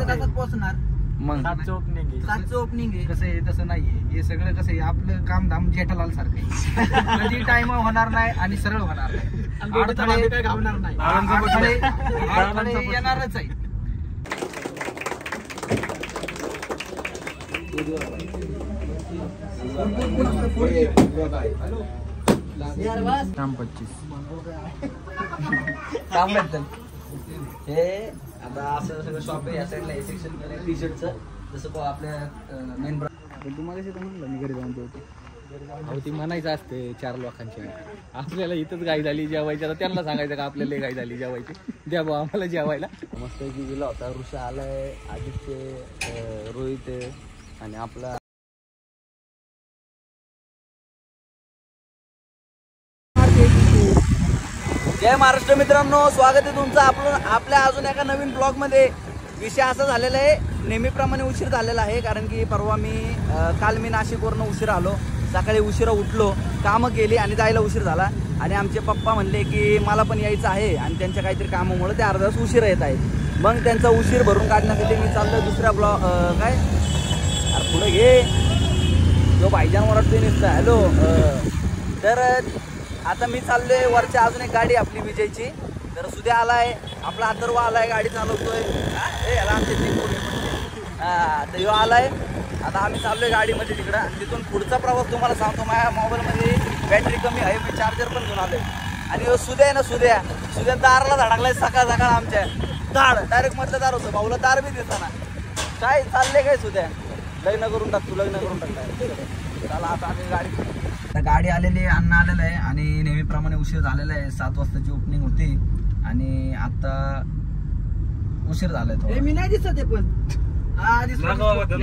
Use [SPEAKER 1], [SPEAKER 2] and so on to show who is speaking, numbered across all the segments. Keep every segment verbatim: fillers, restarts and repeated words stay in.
[SPEAKER 1] अर्ध्या तासात पोहोचणार.
[SPEAKER 2] मग
[SPEAKER 1] सातचं ओपनिंग आहे, सातचं ओपनिंग आहे.
[SPEAKER 2] कसं आहे तसं नाहीये, हे सगळं कसं आहे आपलं काम धाम जेठालाल सारखं आहे. कधी टाइम होणार नाही आणि सरळ होणार नाही, अडथळे
[SPEAKER 1] काय घावणार नाही,
[SPEAKER 2] अडथळे अडथळे येणारच आहे. पच्चीस काम हे आता असं सगळं शॉप आहे, या साईडला हे सेक्शन टी शर्टचं, जसं आपल्या मेन तुम्हाला कसं म्हणलं मी घरी जाऊन होते ती म्हणायचं असते चार लोकांच्या, आपल्याला इथंच गाय झाली जेवायची, आता त्यांना सांगायचं का आपल्याला गाय झाली जेवायची, द्या भाऊ आम्हाला जेवायला. मस्त की गेला होता, ऋषा आलाय, आदित्य, रोहित आणि आपला जय महाराष्ट्र. मित्रांनो, स्वागत आहे तुमचं आपण आपल्या अजून एका नवीन ब्लॉग मध्ये. विषय असा झालेला आहे, नेहमीप्रमाणे उशीर झालेला आहे, कारण की परवा मी काल मी नाशिकवरनं उशीर आलो, सकाळी उशिरा उठलो, कामं केली आणि जायला उशीर झाला. आणि आमचे पप्पा म्हणले की मला पण यायचं आहे आणि त्यांच्या काहीतरी कामामुळे ते अर्धा तास उशिरा येत आहे. मग त्यांचा उशीर भरून काढण्यासाठी मी चाललो दुसऱ्या ब्लॉग काय अरे पुढे घे जो भाईजान ओरडते नुसतं हॅलो. तर आता मी चाललोय वरच्या अजून एक गाडी आपली विजयची, तर सुद्या आलाय, आपला अथर्व आलाय, गाडी चालवतोय, याला आमचे हा तर ह्यो आलाय. आता आम्ही चाललोय गाडीमध्ये तिकडं, आणि तिथून पुढचा प्रवास तुम्हाला सांगतो. माझ्या मोबाईलमध्ये बॅटरी कमी आहे, मी चार्जर पण घेऊन आलोय. आणि ह्यो सुद्या आहे ना, सुद्या सुद्या दारला धडकलाय सकाळ सकाळ आमच्या, दार डायरेक्ट मधलं दार होतं, भाऊला दार बी दिसताना. काय चाललंय काय सुद्या, लग्न करून टाक तू, लग्न करून टाकलाय. चला आता आम्ही गाडी गाडी आलेली आहे, अन्न आलेलं आहे आणि नेहमीप्रमाणे उशीर झालेला आहे. सात वाजताची ओपनिंग होती आणि आता उशीर झालाय.
[SPEAKER 1] मी नाही दिसत आहे पण
[SPEAKER 2] दिसला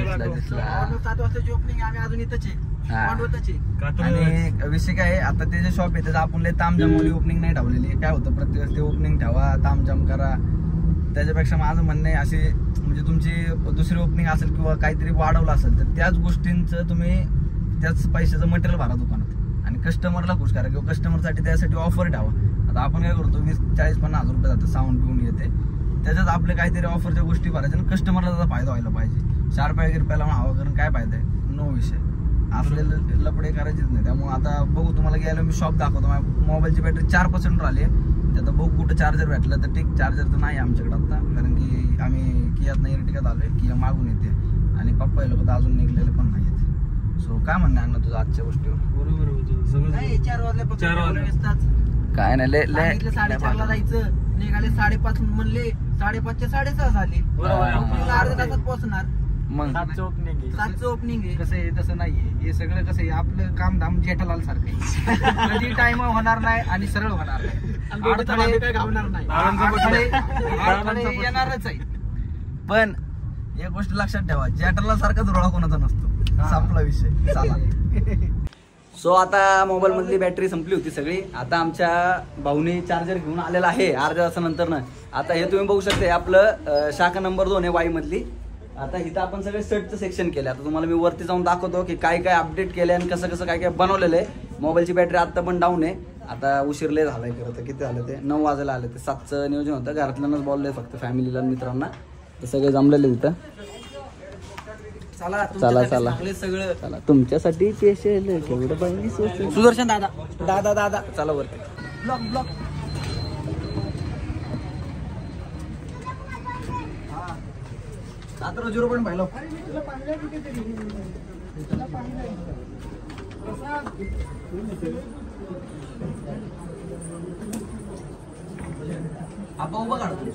[SPEAKER 1] सात वाजताची ओपनिंग, आम्ही अजून इथंच आहे.
[SPEAKER 2] आणि विषय काय आहे, आता ते जे शॉप आहे त्याचं आपण लय तामझामवाली ओपनिंग नाही ठेवलेली. काय होतं, प्रत्येक ते ओपनिंग ठेवा, तामझाम करा, त्याच्यापेक्षा माझं म्हणणं आहे असे म्हणजे तुमची दुसरी ओपनिंग असेल किंवा काहीतरी वाढवलं असेल तर त्याच गोष्टींचं तुम्ही त्याच पैशाचं मटेरियल भरा दुकानात आणि कस्टमरला खुश करा, किंवा कस्टमरसाठी त्यासाठी ऑफर ठेवा. आता आपण काय करतो, वीस चाळीस पन्नास हजार रुपये जातं साऊंड घेऊन येते, त्याच्यात आपले काहीतरी ऑफरच्या गोष्टी भरायच्या आणि कस्टमरला त्याचा फायदा व्हायला पाहिजे. चार पाय रुपयाला हवा करून काय फायदा आहे, नो विषय. आपल्याला लपडे करायचेच नाही. त्यामुळे आता बघू, तुम्हाला गेलो मी शॉप दाखवतो. माझ्या मोबाईलची बॅटरी चार पर्सेंट राहिली आहे, त्यात बघू कुठं चार्जर भेटलं तर ठीक. चार्जर तर नाही आमच्याकडे आता, कारण की आम्ही कियात नाही इर्टिकात आलोय, किया मागून येते आणि पप्पा लोक तर अजून निघलेले पण नाही आहेत. सो काय म्हणणं अण्णा तुझं आजच्या गोष्टीवर?
[SPEAKER 1] बरोबर चार वाजल्यापासून
[SPEAKER 2] काय नाही,
[SPEAKER 1] साडेचारला जायचं, निघाले साडेपाच म्हणले, साडेपाचच्या साडेसहा झाले, अर्ध्या तासात पोहोचणार.
[SPEAKER 2] मग
[SPEAKER 1] सातचं ओपनिंग आहे, सातचं ओपनिंग आहे.
[SPEAKER 2] कसं आहे तसं नाहीये, हे सगळं कसं आहे आपलं काम धाम जेठालाल सारखं आहे. कधी टाइम होणार नाही आणि सरळ होणार नाही,
[SPEAKER 1] अडथळे काय घावणार नाही,
[SPEAKER 2] अडथळे अडथळे येणारच आहे. पण एक गोष्ट लक्षात ठेवा, जेठालाल सारखा धुरळा कोणाचा नसतो, संपला विषय. चला. सो आता मोबाईल मधली बॅटरी संपली होती सगळी. आता आमच्या भाऊने चार्जर घेऊन आलेला आहे अर्ध्या तासानंतर ना. आता हे तुम्ही बघू शकता, आपलं शाखा नंबर दोन आहे वाई मधली. आता इथं आपण सगळे शर्टचं सेक्शन केलं. आता तुम्हाला मी वरती जाऊन दाखवतो की काय काय अपडेट केलं आणि कसं कसं काय काय बनवलेलं आहे. मोबाईलची बॅटरी आता पण डाऊन आहे. आता उशीरले झालाय, खरं तर किती झालं ते नऊ वाजायला आले. ते सातचं नियोजन होतं, घरातल्यांनाच बोललंय फक्त, फॅमिलीला मित्रांना. तर सगळे जमलेले तिथं.
[SPEAKER 1] चला
[SPEAKER 2] चला चला
[SPEAKER 1] सगळं
[SPEAKER 2] चला तुमच्यासाठी स्पेशल केवढं पाहिजे.
[SPEAKER 1] सुदर्शन दादा दादा दादा
[SPEAKER 2] चला वरती
[SPEAKER 1] ब्लॉक ब्लॉक.
[SPEAKER 2] सात झिरो पॉईंट पाहिलं आपण उभं काढतो.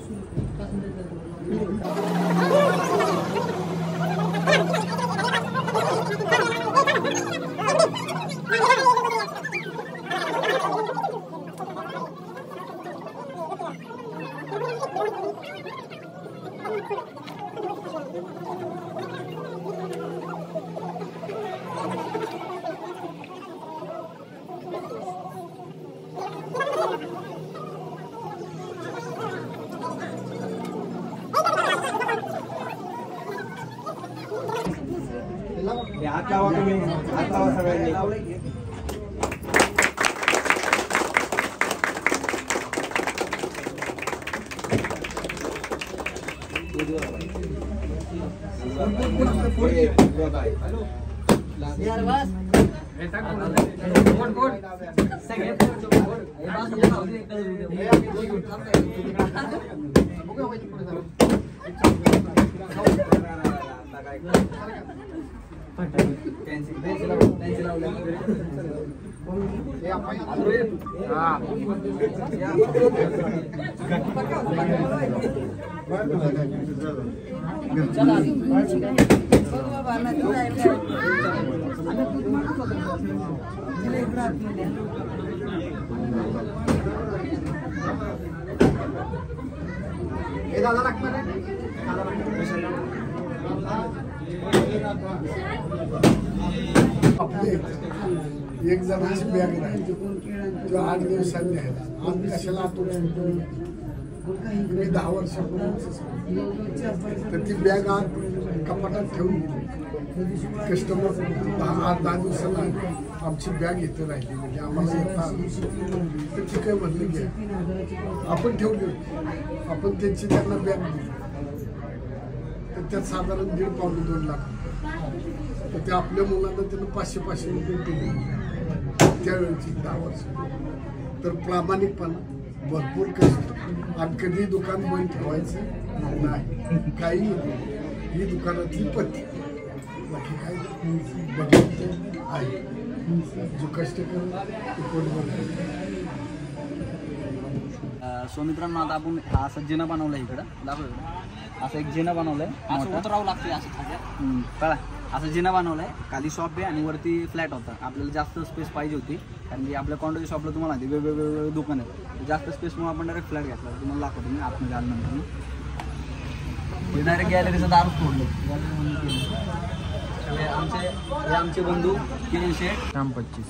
[SPEAKER 2] हात लावा तुम्ही, हात लावा सगळ्यांनी.
[SPEAKER 3] एक जणांची बॅग राहिली तो आठ दिवसांनी न्यायला आम्ही कशाला आठवण मी दहा वर्षापूर्वी तर ती बॅग आज कपाटात ठेवून गेली कस्टमर दहा आठ दहा दिवसाला आमची बॅग इथं राहिली म्हणजे आम्हाला येतात तर ती काय म्हणलं घ्या आपण ठेवली आपण त्यांची त्यांना बॅग दिली तर त्यात साधारण दीड पावणे दोन लाख तर ते आपल्या मुलांना त्यानं पाचशे पाचशे रुपये दिले त्यावेळेची दहा वर्ष तर प्रामाणिकपणा भरपूर कष्ट आणि कधी दुकान बंद ठेवायचं नाही काही ही दुकानातली पत्ती बाकी काही बदलते आहे जो कष्ट करणार ते पोट भरणार.
[SPEAKER 2] सो मित्रांनो आता आपण हा असा जिना बनवलाय इकडं दाखव असं एक जिना बनवलाय असं उतरावं लागते असं कळा असं जिना बनवलाय खाली शॉप आहे आणि वरती फ्लॅट होता आपल्याला जास्त स्पेस पाहिजे होती कारण की आपल्या कॉन्डोच्या शॉपला तुम्हाला माहिती वेगवेगळे वेगवेगळे दुकान आहेत जास्त स्पेसमुळे आपण डायरेक्ट फ्लॅट घेतला तुम्हाला दाखवतो मी आतमध्ये आल्यानंतर ते डायरेक्ट गॅलरीचं दारच तोडलं आमचे हे आमचे बंधू किरण शेठ
[SPEAKER 1] काम पच्चीस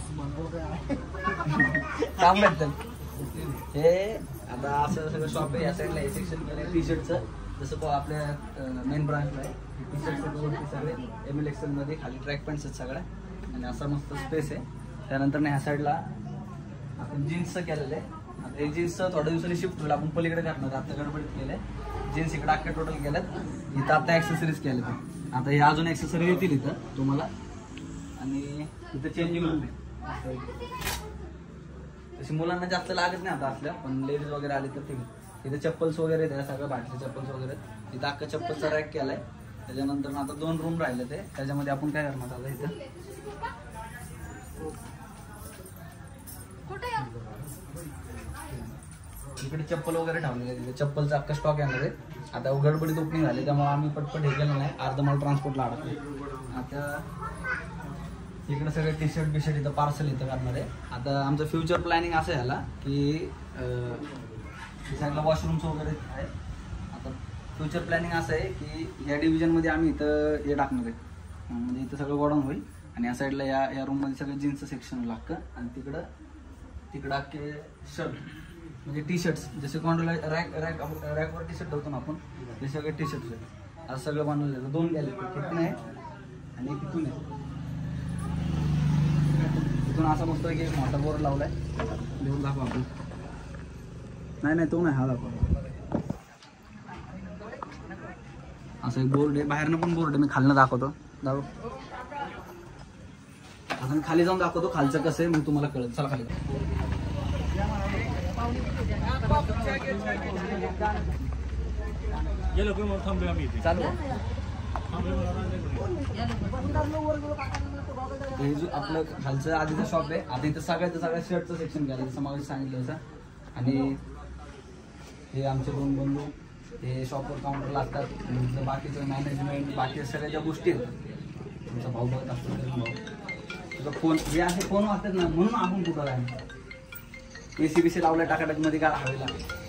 [SPEAKER 2] काम भेटतं हे आता असं सगळं शॉप आहे या साईडला हे सेक्शन टी शर्टचं जसं आपल्या मेन ब्रांचला आहे टी शर्टचं सगळे एम एल एक्सेल मध्ये खाली ट्रॅक पॅन्ट्स आहेत सगळ्या आणि असा मस्त स्पेस आहे त्यानंतर ह्या साईडला आपण जीन्सचं केलेलं आहे आता हे जीन्सचं थोड्या दिवसांनी शिफ्ट होईल आपण पलीकडे करणार आता गडबडीत केलं आहे जीन्स इकडे अख्ख्या टोटल केल्यात इथं आता ॲक्सेसरीज केल्या आता हे अजून ॲक्सेसरी येतील इथं तुम्हाला आणि इथं चेंजिंग रूम आहे तशी मुलांना जास्त लागत नाही आता असल्या पण लेडीज वगैरे आले तर ठीक इथे चप्पल्स वगैरे आहेत सगळं बाटले चप्पल्स वगैरे इथं अख्खा चप्पलचा रॅक केलाय त्याच्यानंतर आता दोन रूम राहिले ते त्याच्यामध्ये आपण काय करणार आता इथं इकडे चप्पल वगैरे ठेवलेले तिथे चप्पलचा अख्खा स्टॉक येणार आहे आता गडबडीत ओपनिंग झाली त्यामुळे आम्ही पटपट हे केलं नाही अर्ध मला ट्रान्सपोर्टला अडकलं आता इकडे सगळे टी शर्ट बी शर्ट इथं पार्सल इथं करणार आहे आता आमचं फ्युचर प्लॅनिंग असं आहे ह्याला की साईडला वॉशरूम्स वगैरे आहे आता फ्युचर प्लॅनिंग असं आहे की या डिव्हिजनमध्ये आम्ही इथं हे टाकणार आहे म्हणजे इथं सगळं गोडाऊन होईल आणि या साईडला या या रूममध्ये सगळं जीन्सचं सेक्शन लागतं आणि तिकडं तिकडं अख्खे शर्ट म्हणजे टी शर्ट्स जसे कॉन्ट्रोल रॅक रॅक रॅकवर टी शर्ट ठेवतो ना आपण ते सगळे टी शर्ट्स आहेत असं सगळं बनवलं जातं दोन गॅलरी तिथून आहे आणि तिथून आहे तिथून असा मस्त एक मोठा बोर्ड लावलाय देऊन दाखवा आपण नाही नाही तो नाही हा दाखवा असं एक बोर्ड आहे बाहेरनं पण बोर्ड आहे मी खालनं दाखवतो दाखव आता मी खाली जाऊन दाखवतो खालचं कसं आहे मग तुम्हाला कळेल चला खाली चालू हे जो आपलं खालचं आधीचं शॉप आहे आता इथं सगळ्याचं सगळ्या शर्टचं सेक्शन केलं जसं मला सांगितलं तसं आणि हे आमचे दोन बंधू हे शॉपवर काउंटरला असतात बाकीचं मॅनेजमेंट बाकी सगळ्या ज्या गोष्टी आहेत तुमचा भाऊ बघत असतो तुझा फोन हे असे फोन वाचतात ना म्हणून आपण कुठं आहे ए सी बी सी लावल्या टाकाटाकमध्ये काय हवेला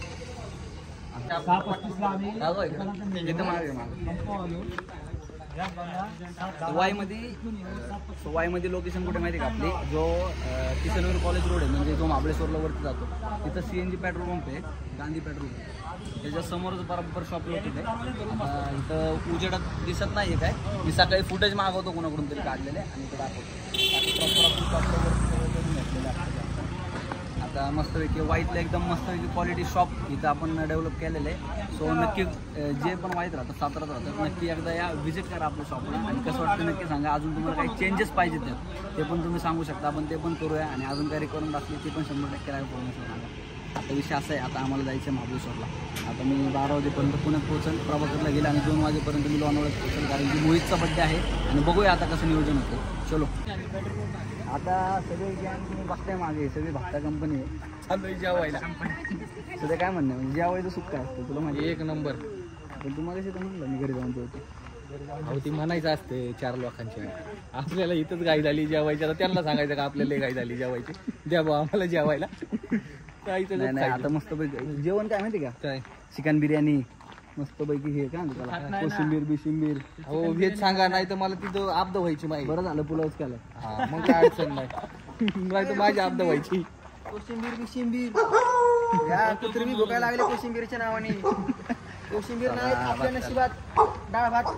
[SPEAKER 2] वाई मध्ये वाई मध्ये लोकेशन कुठे माहिती का आपली जो किशनवीर कॉलेज रोड आहे म्हणजे जो महाबळेश्वरला वरती जातो तिथं सीएनजी पेट्रोल पंप आहे गांधी पेट्रोल पंप त्याच्या समोरच बरोबर शॉप लोक आहे आता इथं उजेडात दिसत नाही काय मी सकाळी फुटेज मागवतो कोणाकडून तरी काढलेले आणि ते दाखवतो आता आता मस्तपैकी वाईटला एकदम मस्तपैकी क्वालिटी शॉप इथं आपण डेव्हलप केलेलं आहे. सो नक्की अं, जे पण वाईट राहतात सातारात राहतात नक्की एकदा या व्हिजिट करा आपल्या शॉपला आणि कसं वाटतं नक्की सांगा. अजून तुम्हाला काही चेंजेस पाहिजेत त्यात ते पण तुम्ही सांगू शकता, आपण ते पण करूया आणि अजून काही रिक्वायरमेंट असली ते पण शंभर टक्के लाईव्ह प्रमोशन सांगा. आता विषय असा आहे, आता आम्हाला जायचं आहे महाबळेश्वरला. आता मी बारा वाजेपर्यंत पुण्यात पोहोचेल, प्रभाकरला गेला आणि दोन वाजेपर्यंत मी लोणावळ्यात पोहोचेल कारण की मोहितचा बड्डे आहे आणि बघूया आता कसं नियोजन होतं. चलो आता सगळे गॅंग तुम्ही बघताय मागे सगळी भक्ता कंपनी आहे चालू जेवायला. सध्या काय म्हणणं म्हणजे जेवायचं सुख काय असतं तुला माहिती? एक नंबर. पण तुम्हाला कशी तर म्हणलं मी घरी जाऊन होते.
[SPEAKER 4] अहो ती म्हणायचं असते चार लोकांची आपल्याला इथंच गाय झाली जेवायची, आता त्यांना सांगायचं का आपल्याला गाय झाली जेवायची द्या बा आम्हाला जेवायला.
[SPEAKER 2] नाही नाही आता मस्त पैकी जेवण काय माहिती का?
[SPEAKER 4] काय
[SPEAKER 2] चिकन बिर्याणी मस्त पैकी हे काय म्हणतो त्याला कोशिंबीर बिशिंबीर.
[SPEAKER 4] हो व्हेज सांगा नाही तर मला तिथं आब्द व्हायची माहिती.
[SPEAKER 2] बरं झालं पुलावच केलं.
[SPEAKER 4] हा मग काय अडचण नाही नाही तर माझी आब्द व्हायची.
[SPEAKER 1] कोशिंबीर बिशिंबीर या कुत्री मी भोकायला लागले कोशिंबीरच्या नावाने. कोशिंबीर नाही आपल्या नशिबात डाळ भात.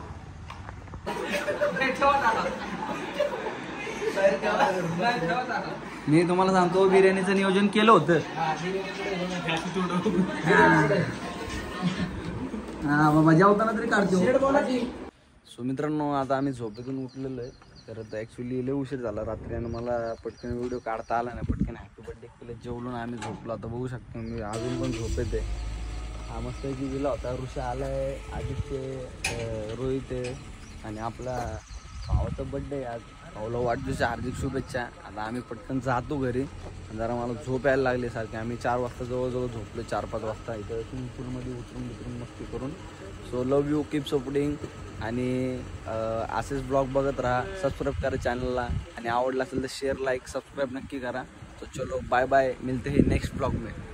[SPEAKER 2] मी तुम्हाला सांगतो बिर्याणीचं नियोजन केलं होतं. हा बाबा जेवताना तरी काढतो. सो मित्रांनो आता आम्ही झोपेतून उठलेलो आहे. तर आता ॲक्च्युली लय उशीर झाला रात्री आणि मला पटकन व्हिडिओ काढता आला नाही. पटकन हॅपी बर्थडे केलं जेवलो ना आम्ही झोपलो. आता बघू शकतो मी अजून पण झोपेत आहे. हा मस्त की गेला होता ऋषा आलाय, आदित्य, रोहित आहे आणि आपला भावाचा बड्डे आहे आज. भाऊला वाढदिवसाच्या हार्दिक शुभेच्छा. आता आम्ही पटकन जातो घरी. जरा मला झोप यायला लागली सारखी. आम्ही चार वाजता जवळजवळ झोपलो, चार पाच वाजता इथं स्विमिंग पूलमध्ये उतरून उतरून मस्ती करून. So love you, keep supporting आणि असेच ब्लॉग बघत राहा. सबस्क्राईब करा चॅनलला आणि आवडला असेल तर शेअर लाईक सबस्क्राईब नक्की करा. तो चलो बाय बाय, मिलते हैं नेक्स्ट ब्लॉग में.